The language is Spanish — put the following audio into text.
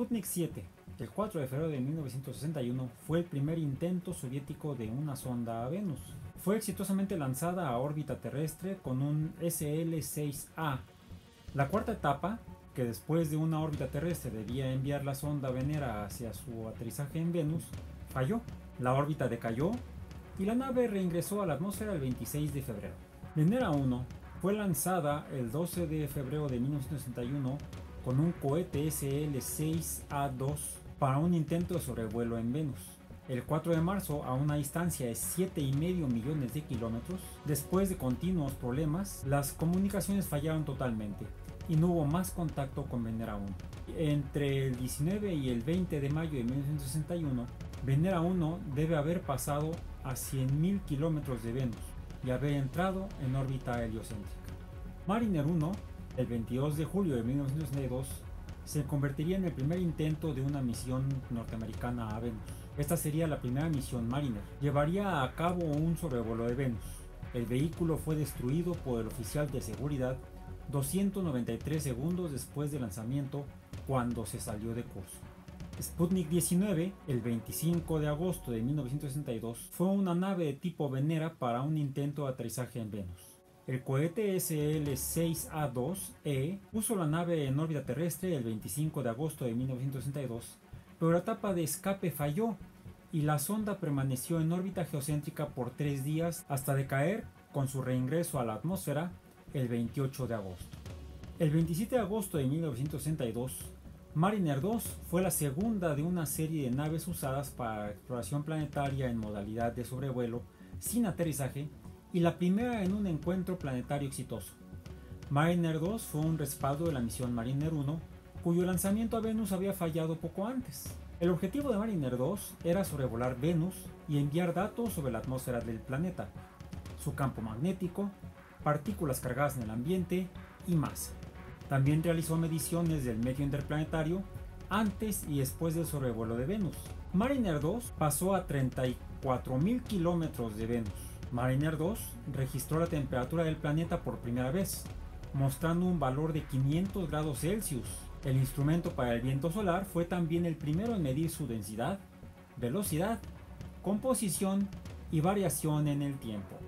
Sputnik 7, el 4 de febrero de 1961, fue el primer intento soviético de una sonda a Venus. Fue exitosamente lanzada a órbita terrestre con un SL-6A. La cuarta etapa, que después de una órbita terrestre debía enviar la sonda Venera hacia su aterrizaje en Venus, falló. La órbita decayó y la nave reingresó a la atmósfera el 26 de febrero. Venera 1 fue lanzada el 12 de febrero de 1961 con un cohete SL-6A2 para un intento de sobrevuelo en Venus. El 4 de marzo, a una distancia de 7,5 millones de kilómetros, después de continuos problemas, las comunicaciones fallaron totalmente y no hubo más contacto con Venera 1. Entre el 19 y el 20 de mayo de 1961, Venera 1 debe haber pasado a 100.000 kilómetros de Venus y haber entrado en órbita heliocéntrica. Mariner 1, el 22 de julio de 1962, se convertiría en el primer intento de una misión norteamericana a Venus. Esta sería la primera misión Mariner. Llevaría a cabo un sobrevuelo de Venus. El vehículo fue destruido por el oficial de seguridad 293 segundos después del lanzamiento, cuando se salió de curso. Sputnik 19, el 25 de agosto de 1962, fue una nave de tipo Venera para un intento de aterrizaje en Venus. El cohete SL-6A2E puso la nave en órbita terrestre el 25 de agosto de 1962, pero la etapa de escape falló y la sonda permaneció en órbita geocéntrica por 3 días hasta decaer con su reingreso a la atmósfera el 28 de agosto. El 27 de agosto de 1962, Mariner 2 fue la segunda de una serie de naves usadas para exploración planetaria en modalidad de sobrevuelo sin aterrizaje y la primera en un encuentro planetario exitoso. Mariner 2 fue un respaldo de la misión Mariner 1, cuyo lanzamiento a Venus había fallado poco antes. El objetivo de Mariner 2 era sobrevolar Venus y enviar datos sobre la atmósfera del planeta, su campo magnético, partículas cargadas en el ambiente y masa. También realizó mediciones del medio interplanetario antes y después del sobrevuelo de Venus. Mariner 2 pasó a 34.000 kilómetros de Venus. Mariner 2 registró la temperatura del planeta por primera vez, mostrando un valor de 500 grados Celsius. El instrumento para el viento solar fue también el primero en medir su densidad, velocidad, composición y variación en el tiempo.